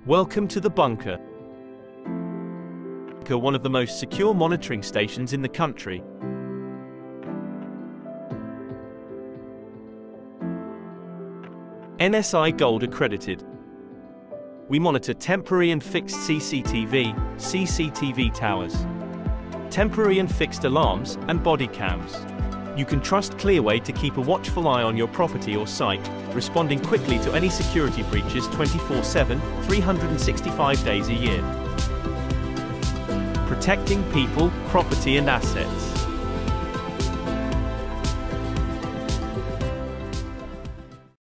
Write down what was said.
Welcome to the bunker. One of the most secure monitoring stations in the country. NSI Gold Accredited. We monitor temporary and fixed CCTV towers, temporary and fixed alarms, and body cams. You can trust Clearway to keep a watchful eye on your property or site, responding quickly to any security breaches 24/7, 365 days a year. Protecting people, property and assets.